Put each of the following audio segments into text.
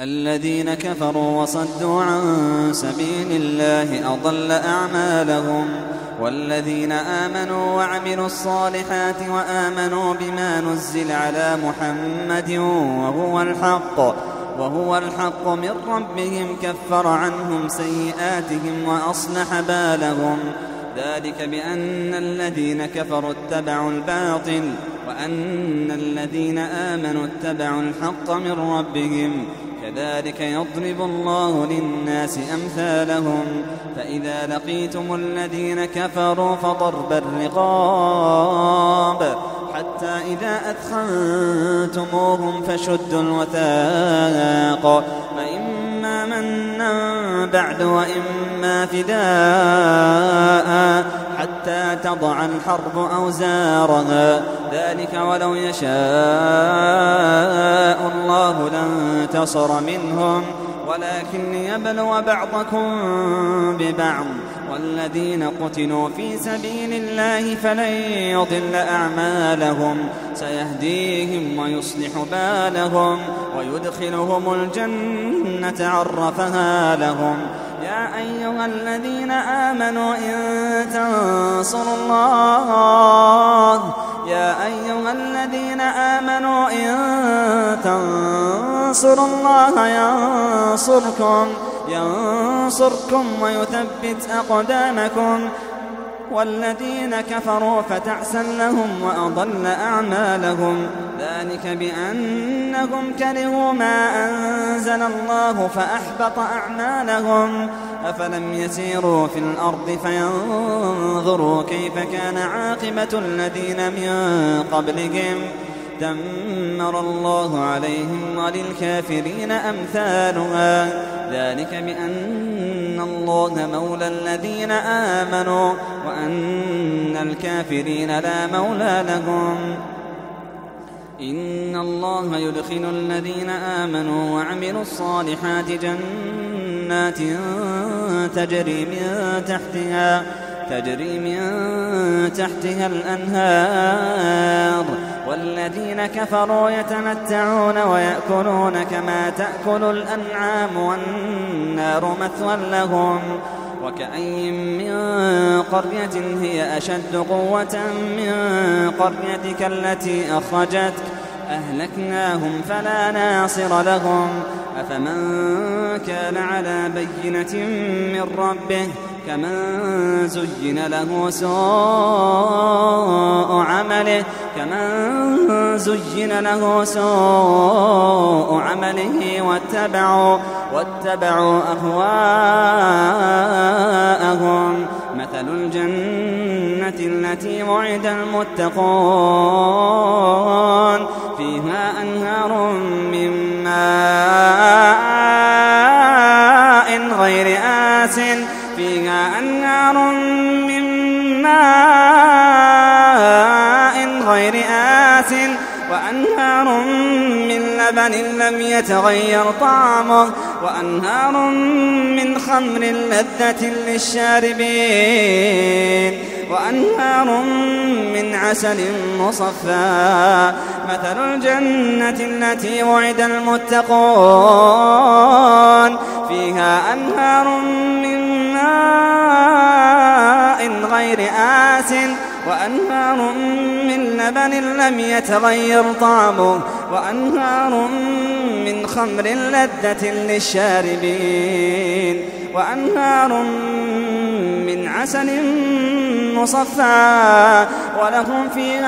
الذين كفروا وصدوا عن سبيل الله أضل أعمالهم. والذين آمنوا وعملوا الصالحات وآمنوا بما نزل على محمد وهو الحق من ربهم كفر عنهم سيئاتهم وأصلح بالهم. ذلك بأن الذين كفروا اتبعوا الباطل وأن الذين آمنوا اتبعوا الحق من ربهم. كذلك يضرب الله للناس أمثالهم. فإذا لقيتم الذين كفروا فضرب الرقاب حتى إذا أثخنتموهم فشدوا الوثاق فإما منا بعد وإما فداء حتى تضع الحرب أوزارها. ذلك ولو يشاء الله لانتصر منهم ولكن ليبلو بعضكم ببعض. والذين قتلوا في سبيل الله فلن يضل أعمالهم سيهديهم ويصلح بالهم ويدخلهم الجنة عرفها لهم. يا أيها الذين آمنوا إن تنصروا الله ينصركم ويثبت أقدامكم. والذين كفروا فتعسا لهم وأضل أعمالهم. ذلك بأنهم كرهوا ما أنزل الله فأحبط أعمالهم. أفلم يسيروا في الأرض فينظروا كيف كان عاقبة الذين من قبلهم دمر الله عليهم وللكافرين أمثالها. ذلك بأن الله مولى الذين آمنوا وأن الكافرين لا مولى لهم. إن الله يدخل الذين آمنوا وعملوا الصالحات جنات تجري من تحتها الأنهار. والذين كفروا يتمتعون ويأكلون كما تأكل الأنعام والنار مثوى لهم. وكأي من قرية هي أشد قوة من قريتك التي أخرجتك أهلكناهم فلا ناصر لهم. أفمن كان على بينة من ربه كمن زين له سوء عمله واتبعوا أهواءهم. مثل الجنة التي وعد المتقون فيها أنهار من ماء غير آسن وأنهار من لبن لم يتغير طعمه وأنهار من خمر لذة للشاربين وأنهار من عسل مصفى. مثل الجنة التي وعد المتقون فيها أنهار من ماء غير آسن وأنهار من لبن لم يتغير طعمه وأنهار من خمر لذة للشاربين وأنهار من عسل مصفى ولهم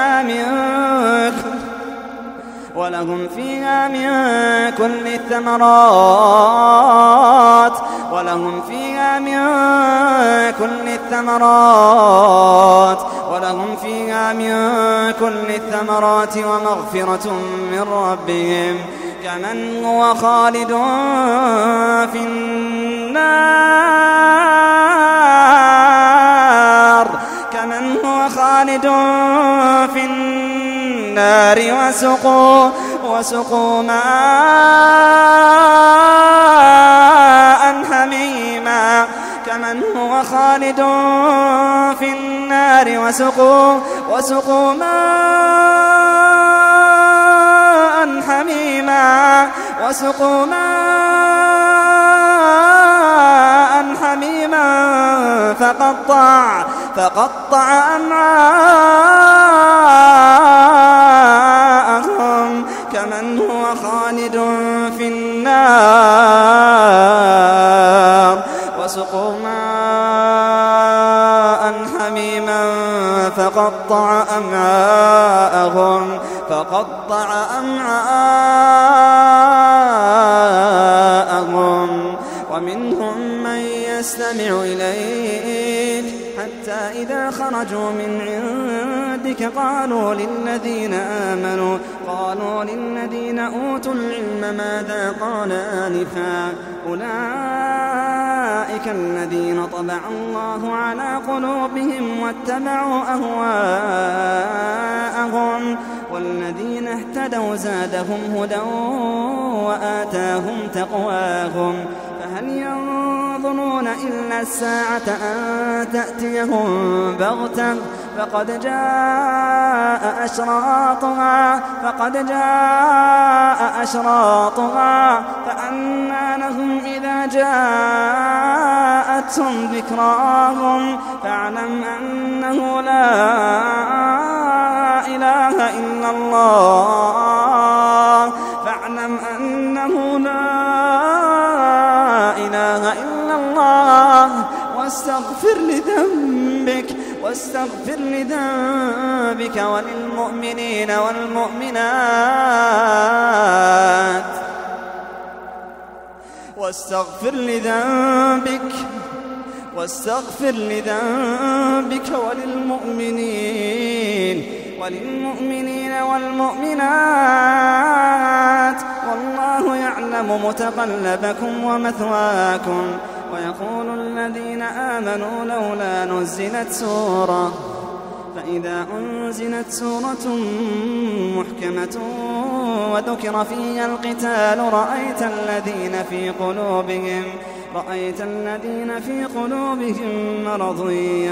فيها من كل الثمرات ومغفرة من ربهم كمن هو خالد في النار وسقوا ماء حميما. كمن هو خالد في النار وسقوا ماء حميما وسقوا ماء حميما فقطع أمعاءهم كمن هو خالد في النار. وسقوا ماء حميما فقطع أمعاءهم ومنهم من يستمع إليك حتى إذا خرجوا من عندك قالوا للذين أوتوا العلم ماذا قال آنفا أولئك الذين طبع الله على قلوبهم واتبعوا أهواءهم والذين اهتدوا زادهم هدى وآتاهم تقواهم. فهل ينظرون إلا الساعة أن تأتيهم بغتة فقد جاء أشراطها فأنى لهم إذا جاءتهم ذكراهم فاعلم أنه لا إله إلا الله واستغفر لذنبك وللمؤمنين والمؤمنات واستغفر لذنبك وللمؤمنين والمؤمنات والله يعلم متقلبكم ومثواكم. ويقول الذين آمنوا لولا نزلت سورة فإذا أنزلت سورة محكمة وذكر فيها القتال رأيت الذين في قلوبهم مرض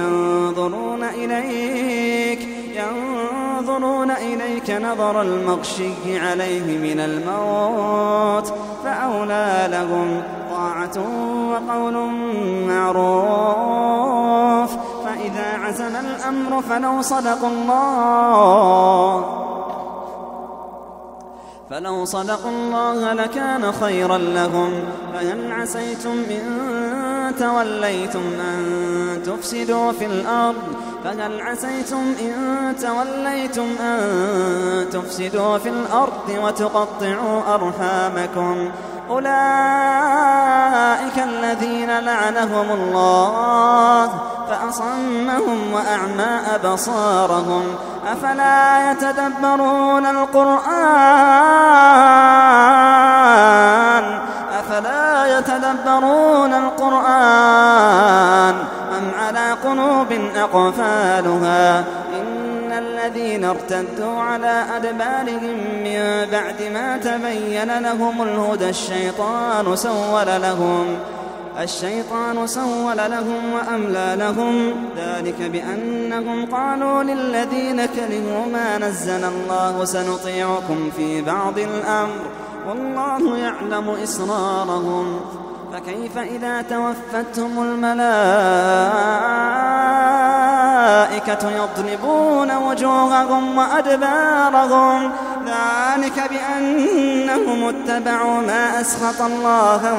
ينظرون إليك نظر المغشي عليه من الموت فأولى لهم طاعة وقول معروف. فإذا عزم الأمر فلو صدقوا الله لكان خيرا لهم. فهل عسيتم إن توليتم أن تفسدوا في الأرض وتقطعوا أرحامكم أولئك الذين لعنهم الله فأصمهم وأعمى أبصارهم أفلا يتدبرون القرآن أم على قلوب أقفالها. إن الذين ارتدوا على أدبارهم من بعد ما تبين لهم الهدى الشيطان سول لهم وأملى لهم ذلك بأنهم قالوا للذين كرهوا ما نزل الله سنطيعكم في بعض الأمر والله يعلم إسرارهم. فكيف إذا توفتهم الملائكة يضربون وجوههم وأدبارهم ذلك بأنهم اتبعوا ما أسخط الله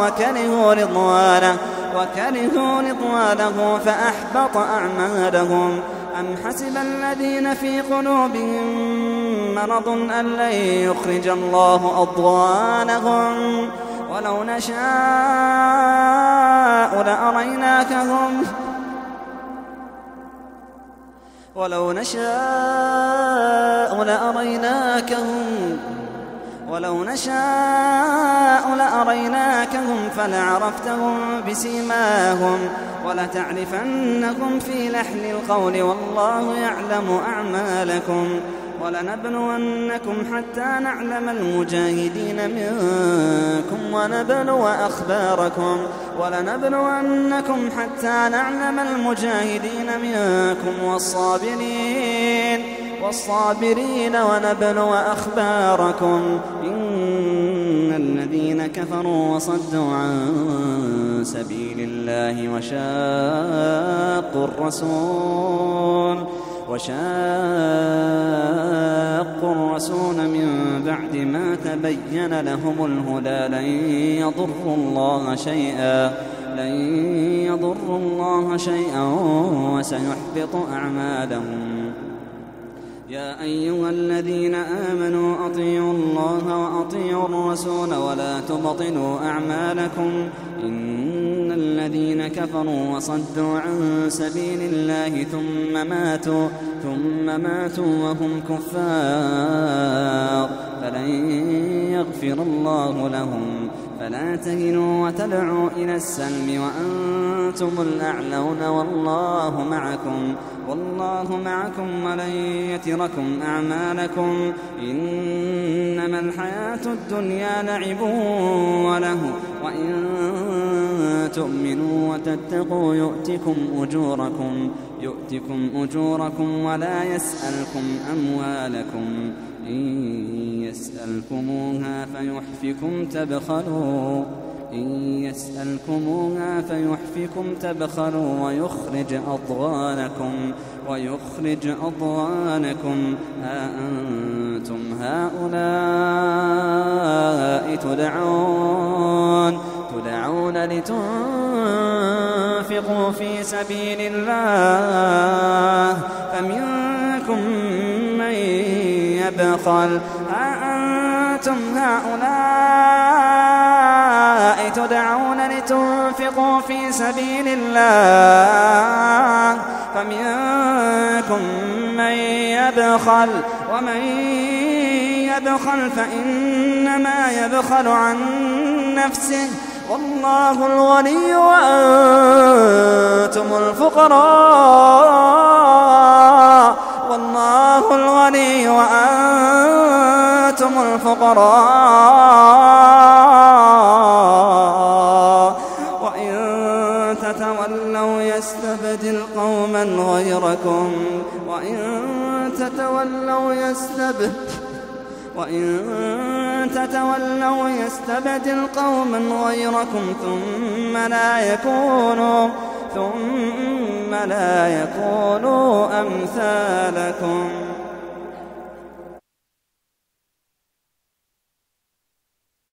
وكرهوا رضوانه فأحبط أعمالهم. أم حسب الذين في قلوبهم مرض أن لن يخرج الله أضغانهم ولو نشاء لأريناكهم فلعرفتهم بسيماهم ولتعرفنهم في لحن القول والله يعلم أعمالكم. ولنبلونكم حتى نعلم المجاهدين منكم والصابرين ونبلو أخباركم. إن الذين كفروا وصدوا عن سبيل الله وشاقوا الرسول من بعد ما تبين لهم الهدى لن يضروا الله شيئا وسيحبط أعمالهم. يا أيها الذين آمنوا أطيعوا الله وأطيعوا الرسول ولا تبطلوا أعمالكم إن الذين كفروا وصدوا عن سبيل الله ثم ماتوا وهم كفار فلن يغفر الله لهم. فلا تهنوا وتدعوا إلى السلم وأنتم الأعلون والله معكم ولن يتركم أعمالكم. إنما الحياة الدنيا لعب وله وإن تؤمنوا وتتقوا يؤتكم أجوركم ولا يسألكم أموالكم. إن يسألكموها فيحفكم تبخلوا ويخرج أضغانكم. ها أنتم هؤلاء تدعون لتنفقوا في سبيل الله فمنكم من يبخل. أنتم هؤلاء تدعون لتنفقوا في سبيل الله فمنكم من يبخل ومن يبخل فإنما يبخل عن نفسه والله الغني وأنتم الفقراء. وإن تتولوا يستبدل قوما غيركم ثم لا يكونوا أمثالكم.